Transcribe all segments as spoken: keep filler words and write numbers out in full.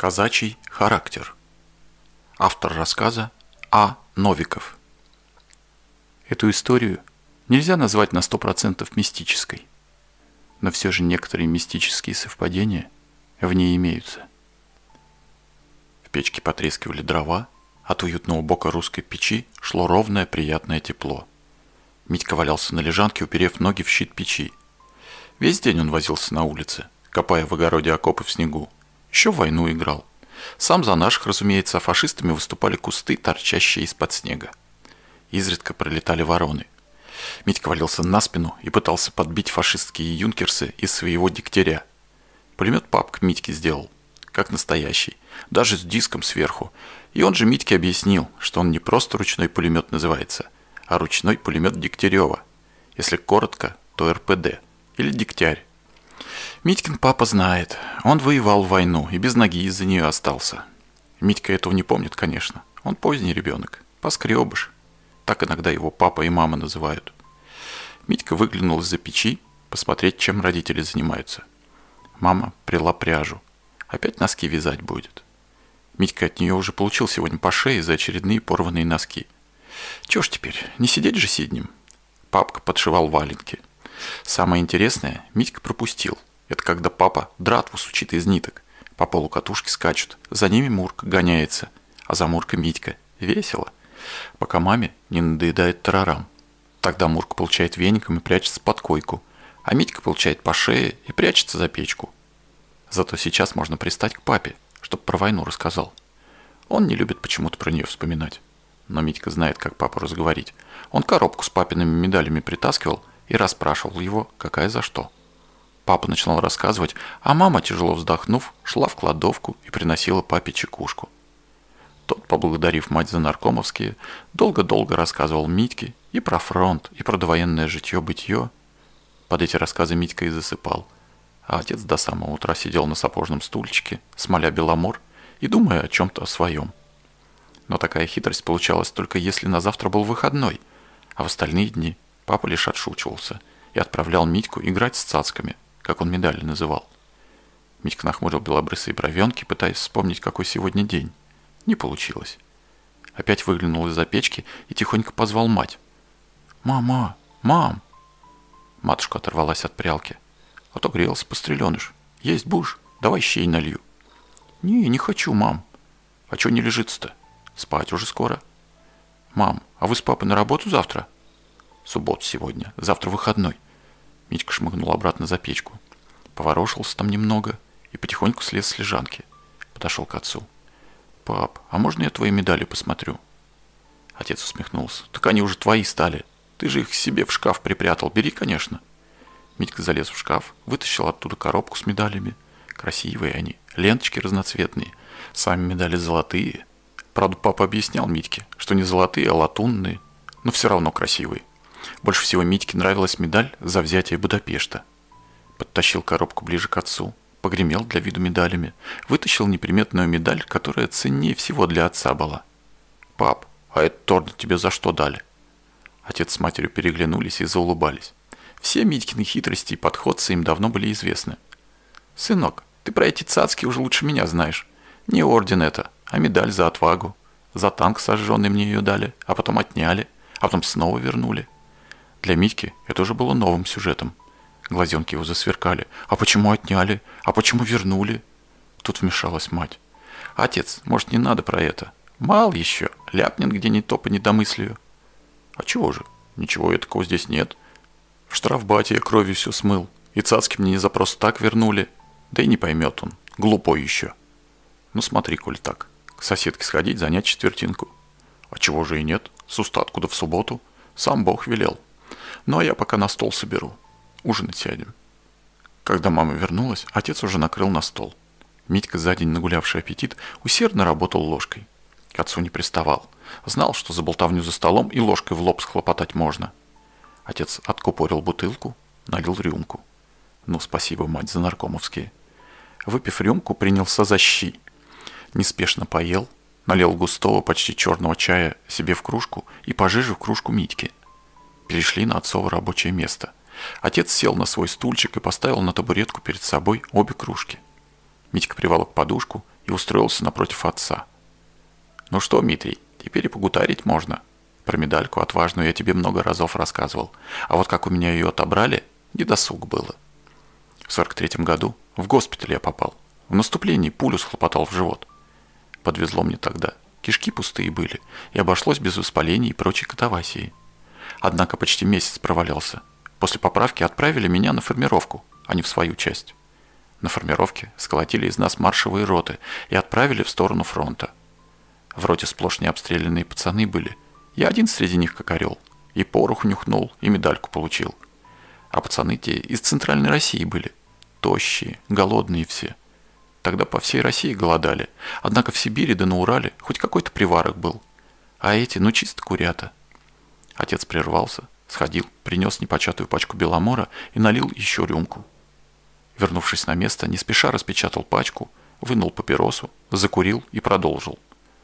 Казачий характер. Автор рассказа А. Новиков. Эту историю нельзя назвать на сто процентов мистической, но все же некоторые мистические совпадения в ней имеются. В печке потрескивали дрова, от уютного бока русской печи шло ровное приятное тепло. Митька валялся на лежанке, уперев ноги в щит печи. Весь день он возился на улице, копая в огороде окопы в снегу. Еще в войну играл. Сам за наших, разумеется, а фашистами выступали кусты, торчащие из-под снега. Изредка пролетали вороны. Митька валился на спину и пытался подбить фашистские юнкерсы из своего дегтяря. Пулемет папка Митьке сделал, как настоящий, даже с диском сверху. И он же Митьке объяснил, что он не просто ручной пулемет называется, а ручной пулемет Дегтярева. Если коротко, то эр пэ дэ или Дегтярь. Митькин папа знает, он воевал в войну и без ноги из-за нее остался. Митька этого не помнит, конечно, он поздний ребенок, поскребыш. Так иногда его папа и мама называют. Митька выглянул из-за печи, посмотреть, чем родители занимаются. Мама прила пряжу. Опять носки вязать будет. Митька от нее уже получил сегодня по шее за очередные порванные носки. Чего ж теперь, не сидеть же сиднем? Папка подшивал валенки. Самое интересное Митька пропустил. Это когда папа дратву сучит из ниток. По полу катушки скачут. За ними Мурка гоняется. А за Муркой Митька. Весело. Пока маме не надоедает тарарам. Тогда Мурка получает веником и прячется под койку. А Митька получает по шее и прячется за печку. Зато сейчас можно пристать к папе, чтоб про войну рассказал. Он не любит почему-то про нее вспоминать. Но Митька знает, как папу разговорить. Он коробку с папиными медалями притаскивал и расспрашивал его, какая за что. Папа начинал рассказывать, а мама, тяжело вздохнув, шла в кладовку и приносила папе чекушку. Тот, поблагодарив мать за наркомовские, долго-долго рассказывал Митьке и про фронт, и про довоенное житье-бытье. Под эти рассказы Митька и засыпал, а отец до самого утра сидел на сапожном стульчике, смоля беломор и думая о чем-то о своем. Но такая хитрость получалась только если на завтра был выходной, а в остальные дни папа лишь отшучивался и отправлял Митьку играть с цацками, как он медали называл. Митька нахмурил белобрысые бровенки, пытаясь вспомнить, какой сегодня день. Не получилось. Опять выглянул из-за печки и тихонько позвал мать. «Мама! Мам!» Матушка оторвалась от прялки. «А то грелся постреленыш. Есть будешь? Давай щей налью». «Не, не хочу, мам». «А чё не лежится-то? Спать уже скоро». «Мам, а вы с папой на работу завтра?» «Суббота сегодня. Завтра выходной». Митька шмыгнул обратно за печку. Поворошился там немного и потихоньку слез с лежанки. Подошел к отцу. «Пап, а можно я твои медали посмотрю?» Отец усмехнулся. «Так они уже твои стали. Ты же их себе в шкаф припрятал. Бери, конечно». Митька залез в шкаф, вытащил оттуда коробку с медалями. Красивые они, ленточки разноцветные. Сами медали золотые. Правда, папа объяснял Митьке, что не золотые, а латунные, но все равно красивые. Больше всего Митьке нравилась медаль за взятие Будапешта. Подтащил коробку ближе к отцу, погремел для виду медалями, вытащил неприметную медаль, которая ценнее всего для отца была. «Пап, а этот торт тебе за что дали?» Отец с матерью переглянулись и заулыбались. Все Митькины хитрости и подходцы им давно были известны. «Сынок, ты про эти цацки уже лучше меня знаешь. Не орден это, а медаль за отвагу. За танк сожженный мне ее дали, а потом отняли, а потом снова вернули». Для Митьки это уже было новым сюжетом. Глазенки его засверкали. «А почему отняли? А почему вернули?» Тут вмешалась мать. «Отец, может, не надо про это? Мал еще, ляпнет где ни то по недомыслию». «А чего же? Ничего я такого здесь нет. В штрафбате я кровью все смыл, и цацки мне не за просто так вернули. Да и не поймет он, глупой еще. Ну смотри, коль так, к соседке сходить, занять четвертинку». «А чего же и нет? С устаткуда в субботу. Сам Бог велел. Ну а я пока на стол соберу. Ужинать сядем». Когда мама вернулась, отец уже накрыл на стол. Митька, за день нагулявший аппетит, усердно работал ложкой. К отцу не приставал. Знал, что за болтовню за столом и ложкой в лоб схлопотать можно. Отец откупорил бутылку, налил рюмку. Ну, спасибо, мать, за наркомовские. Выпив рюмку, принялся за щи. Неспешно поел, налил густого, почти черного чая себе в кружку и пожиже в кружку Митьки. Перешли на отцово рабочее место. Отец сел на свой стульчик и поставил на табуретку перед собой обе кружки. Митька приволок подушку и устроился напротив отца. «Ну что, Митрий, теперь и погутарить можно. Про медальку отважную я тебе много разов рассказывал, а вот как у меня ее отобрали, недосуг было. В сорок третьем году в госпиталь я попал. В наступлении пулю схлопотал в живот. Подвезло мне тогда. Кишки пустые были, и обошлось без воспаления и прочей катавасии. Однако почти месяц провалялся. После поправки отправили меня на формировку, а не в свою часть. На формировке сколотили из нас маршевые роты и отправили в сторону фронта. В роте сплошь необстрелянные пацаны были. Я один среди них как орел. И порох нюхнул, и медальку получил. А пацаны те из центральной России были. Тощие, голодные все. Тогда по всей России голодали. Однако в Сибири да на Урале хоть какой-то приварок был. А эти, ну чисто курята. Отец прервался, сходил, принес непочатую пачку беломора и налил еще рюмку. Вернувшись на место, не спеша распечатал пачку, вынул папиросу, закурил и продолжил.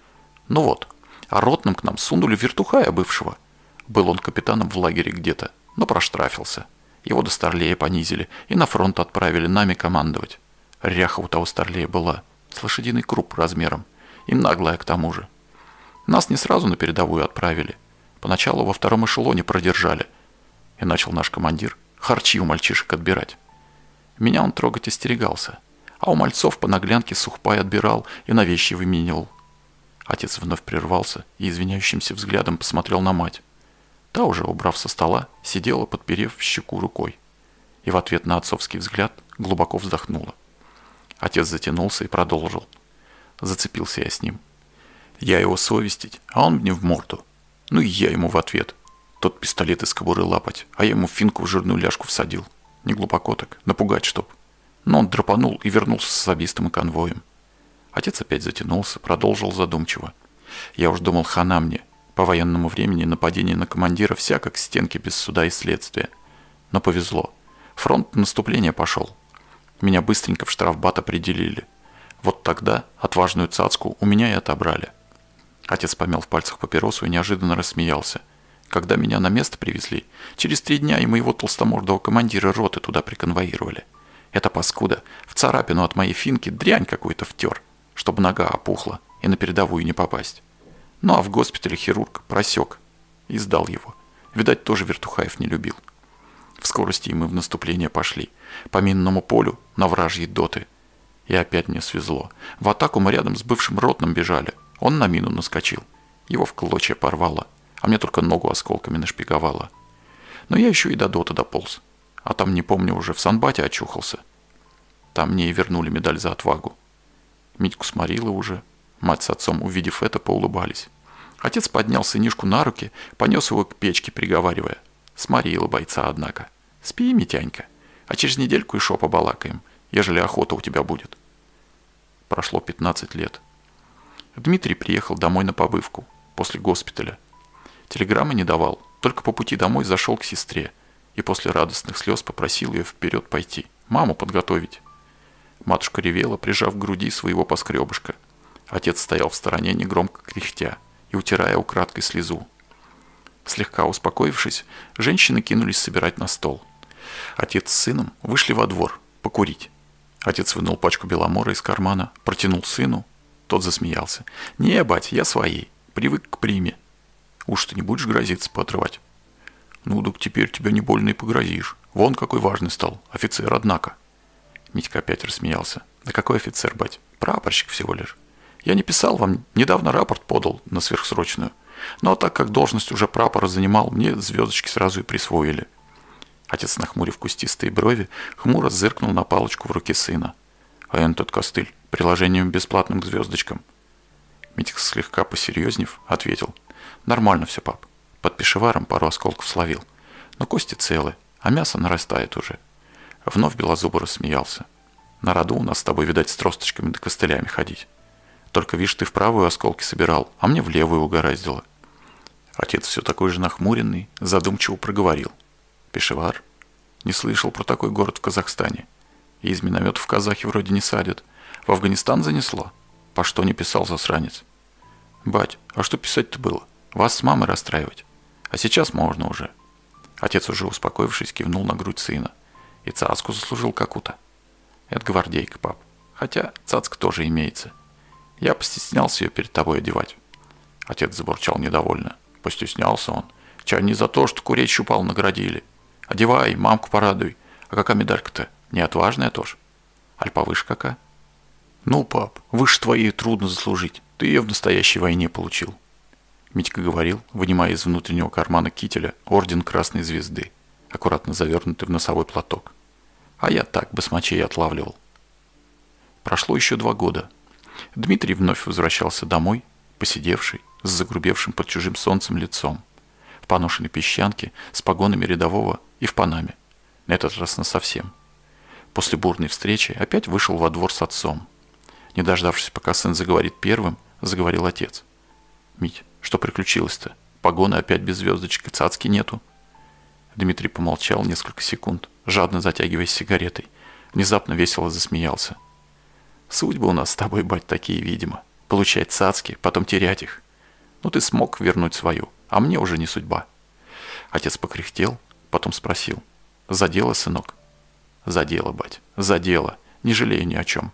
Ну вот, а ротным к нам сунули вертухая бывшего. Был он капитаном в лагере где-то, но проштрафился. Его до старлея понизили и на фронт отправили нами командовать. Ряха у того старлея была, с лошадиный круп размером, и наглая к тому же. Нас не сразу на передовую отправили. Поначалу во втором эшелоне продержали. И начал наш командир харчи у мальчишек отбирать. Меня он трогать остерегался, а у мальцов по наглянке сухпай отбирал и на вещи выменивал. Отец вновь прервался и извиняющимся взглядом посмотрел на мать. Та, уже убрав со стола, сидела, подперев щеку рукой. И в ответ на отцовский взгляд глубоко вздохнула. Отец затянулся и продолжил. Зацепился я с ним. Я его совестить, а он мне в морду. Ну и я ему в ответ. Тот пистолет из кобуры лапать, а я ему финку в жирную ляжку всадил. Не глубоко так, напугать чтоб. Но он драпанул и вернулся с особистом и конвоем. Отец опять затянулся, продолжил задумчиво. Я уж думал, хана мне. По военному времени нападение на командира всяко к стенке без суда и следствия. Но повезло. Фронт наступления пошел. Меня быстренько в штрафбат определили. Вот тогда отважную цацку у меня и отобрали. Отец помял в пальцах папиросу и неожиданно рассмеялся. Когда меня на место привезли, через три дня и моего толстомордого командира роты туда приконвоировали. Эта паскуда в царапину от моей финки дрянь какую-то втер, чтобы нога опухла и на передовую не попасть. Ну а в госпитале хирург просек и сдал его. Видать, тоже Вертухаев не любил. В скорости мы в наступление пошли. По минному полю на вражьи доты. И опять мне свезло. В атаку мы рядом с бывшим ротным бежали. Он на мину наскочил. Его в клочья порвало. А мне только ногу осколками нашпиговало. Но я еще и до дота дополз. А там, не помню, уже в санбате очухался. Там мне и вернули медаль за отвагу. Митьку сморила уже. Мать с отцом, увидев это, поулыбались. Отец поднял сынишку на руки, понес его к печке, приговаривая. Сморила бойца, однако. Спи, Митянька, а через недельку и шо побалакаем, ежели охота у тебя будет. Прошло пятнадцать лет. Дмитрий приехал домой на побывку, после госпиталя. Телеграммы не давал, только по пути домой зашел к сестре и после радостных слез попросил ее вперед пойти, маму подготовить. Матушка ревела, прижав к груди своего поскребышка. Отец стоял в стороне, негромко кряхтя и утирая украдкой слезу. Слегка успокоившись, женщины кинулись собирать на стол. Отец с сыном вышли во двор покурить. Отец вынул пачку беломора из кармана, протянул сыну. Тот засмеялся. «Не, бать, я своей. Привык к приме. Уж ты не будешь грозиться поотрывать?» «Ну, так теперь тебя не больно и погрозишь. Вон какой важный стал. Офицер, однако». Митька опять рассмеялся. «Да какой офицер, бать? Прапорщик всего лишь. Я не писал вам, недавно рапорт подал на сверхсрочную. Но так как должность уже прапора занимал, мне звездочки сразу и присвоили». Отец, нахмурив кустистые брови, хмуро зыркнул на палочку в руке сына. «А этот костыль приложением бесплатным к звездочкам». Митька, слегка посерьезнев, ответил. «Нормально все, пап. Под пешеваром пару осколков словил. Но кости целы, а мясо нарастает уже». Вновь Белозубов рассмеялся. «На роду у нас с тобой, видать, с тросточками да костылями ходить. Только, видишь, ты в правую осколки собирал, а мне в левую угораздило». Отец все такой же нахмуренный, задумчиво проговорил. «Пешевар? Не слышал про такой город в Казахстане. И из минометов казахи вроде не садят. В Афганистан занесло? По что не писал засранец?» «Бать, а что писать-то было? Вас с мамой расстраивать. А сейчас можно уже». Отец, уже успокоившись, кивнул на грудь сына. «И цацку заслужил какую-то». «Это гвардейка, пап. Хотя цацка тоже имеется. Я постеснялся ее перед тобой одевать. Отец забурчал недовольно. Постеснялся он. Чай не за то, что курей щупал, наградили. Одевай, мамку порадуй. А какая медалька-то? Не отважная тоже? Аль повыше какая? Ну, пап, выше твоей трудно заслужить. Ты ее в настоящей войне получил. Митька говорил, вынимая из внутреннего кармана кителя орден Красной Звезды, аккуратно завернутый в носовой платок. А я так басмачей отлавливал. Прошло еще два года. Дмитрий вновь возвращался домой, посидевший, с загрубевшим под чужим солнцем лицом, в поношенной песчанке, с погонами рядового и в панаме, на этот раз насовсем. После бурной встречи опять вышел во двор с отцом. Не дождавшись, пока сын заговорит первым, заговорил отец. «Мить, что приключилось-то? Погоны опять без звездочек и цацки нету?» Дмитрий помолчал несколько секунд, жадно затягиваясь сигаретой. Внезапно весело засмеялся. «Судьбы у нас с тобой, бать, такие, видимо. Получать цацки, потом терять их. Ну ты смог вернуть свою, а мне уже не судьба». Отец покряхтел, потом спросил. «За дело, сынок?» «За дело, бать, за дело. Не жалею ни о чем».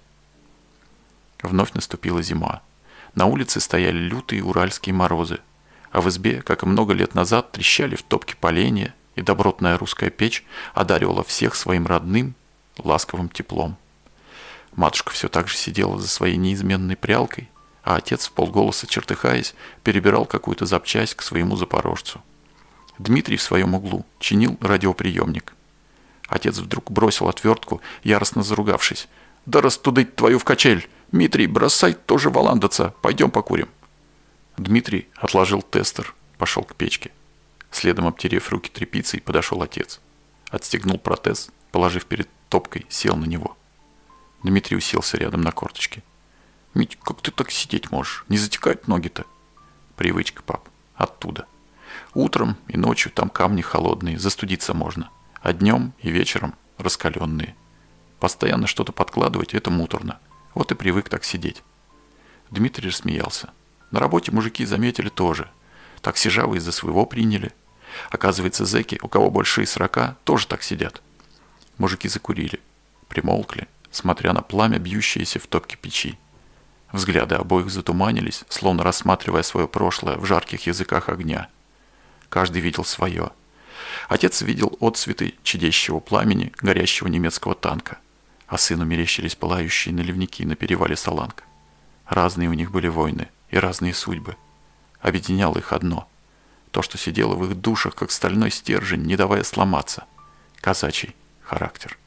Вновь наступила зима. На улице стояли лютые уральские морозы, а в избе, как и много лет назад, трещали в топке поленья, и добротная русская печь одаривала всех своим родным, ласковым теплом. Матушка все так же сидела за своей неизменной прялкой, а отец, вполголоса чертыхаясь, перебирал какую-то запчасть к своему запорожцу. Дмитрий в своем углу чинил радиоприемник. Отец вдруг бросил отвертку, яростно заругавшись. «Да растудыть твою в качель! Дмитрий, бросай тоже валандаться! Пойдем покурим!» Дмитрий отложил тестер, пошел к печке. Следом, обтерев руки тряпицей, подошел отец. Отстегнул протез, положив перед топкой, сел на него. Дмитрий уселся рядом на корточке. «Мить, как ты так сидеть можешь? Не затекают ноги-то?» «Привычка, пап. Оттуда. Утром и ночью там камни холодные, застудиться можно. А днем и вечером раскаленные. Постоянно что-то подкладывать – это муторно. Вот и привык так сидеть». Дмитрий рассмеялся. На работе мужики заметили тоже. Так сижавы из-за своего приняли. Оказывается, зэки, у кого больше сорока, тоже так сидят. Мужики закурили, примолкли, смотря на пламя, бьющееся в топке печи. Взгляды обоих затуманились, словно рассматривая свое прошлое в жарких языках огня. Каждый видел свое. Отец видел отцветы чадящего пламени горящего немецкого танка, а сыну мерещились пылающие наливники на перевале Саланг. Разные у них были войны и разные судьбы. Объединяло их одно – то, что сидело в их душах, как стальной стержень, не давая сломаться – казачий характер.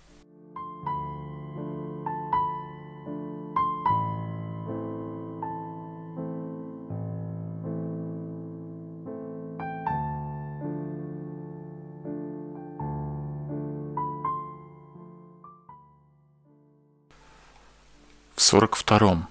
В сорок втором.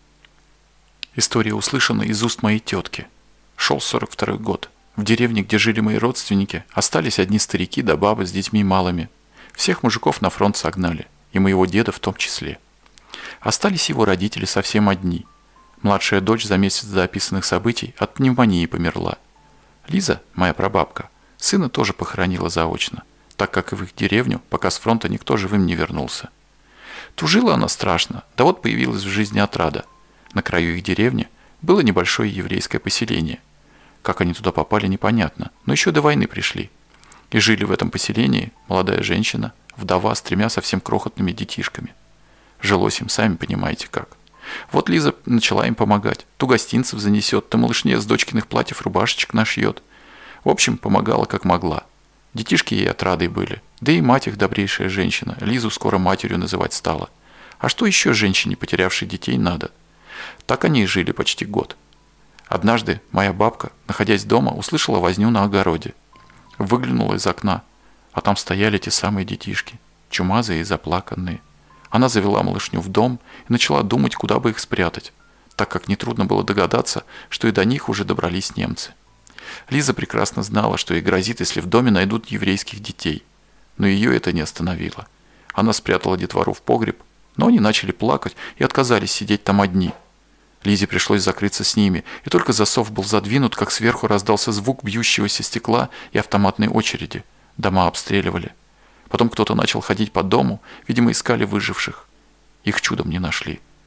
История услышана из уст моей тетки. Шел сорок второй год. В деревне, где жили мои родственники, остались одни старики да бабы с детьми малыми. Всех мужиков на фронт согнали, и моего деда в том числе. Остались его родители совсем одни. Младшая дочь за месяц до описанных событий от пневмонии померла. Лиза, моя прабабка, сына тоже похоронила заочно, так как и в их деревню, пока с фронта никто живым не вернулся. Тужила она страшно, да вот появилась в жизни отрада. На краю их деревни было небольшое еврейское поселение. Как они туда попали, непонятно, но еще до войны пришли. И жили в этом поселении молодая женщина, вдова с тремя совсем крохотными детишками. Жилось им, сами понимаете как. Вот Лиза начала им помогать. То гостинцев занесет, то малышне с дочкиных платьев рубашечек нашьет. В общем, помогала как могла. Детишки ей отрадой были. Да и мать их, добрейшая женщина, Лизу скоро матерью называть стала. А что еще женщине, потерявшей детей, надо? Так они и жили почти год. Однажды моя бабка, находясь дома, услышала возню на огороде. Выглянула из окна, а там стояли те самые детишки, чумазые и заплаканные. Она завела малышню в дом и начала думать, куда бы их спрятать, так как нетрудно было догадаться, что и до них уже добрались немцы. Лиза прекрасно знала, что ей грозит, если в доме найдут еврейских детей. Но ее это не остановило. Она спрятала детвору в погреб, но они начали плакать и отказались сидеть там одни. Лизе пришлось закрыться с ними, и только засов был задвинут, как сверху раздался звук бьющегося стекла и автоматной очереди. Дома обстреливали. Потом кто-то начал ходить по дому, видимо, искали выживших. Их чудом не нашли.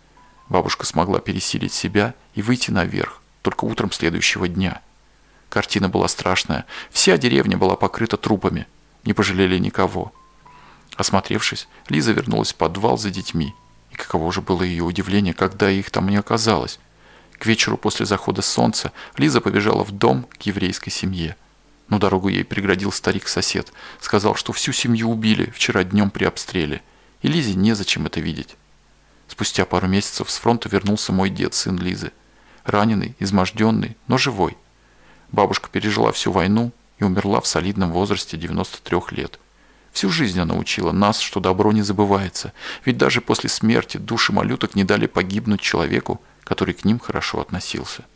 Бабушка смогла пересилить себя и выйти наверх, только утром следующего дня. Картина была страшная. Вся деревня была покрыта трупами. Не пожалели никого. Осмотревшись, Лиза вернулась в подвал за детьми. И каково же было ее удивление, когда их там не оказалось. К вечеру после захода солнца Лиза побежала в дом к еврейской семье. Но дорогу ей преградил старик-сосед. Сказал, что всю семью убили вчера днем при обстреле. И Лизе незачем это видеть. Спустя пару месяцев с фронта вернулся мой дед, сын Лизы. Раненый, изможденный, но живой. Бабушка пережила всю войну и умерла в солидном возрасте девяноста трёх лет. Всю жизнь она учила нас, что добро не забывается, ведь даже после смерти души малюток не дали погибнуть человеку, который к ним хорошо относился.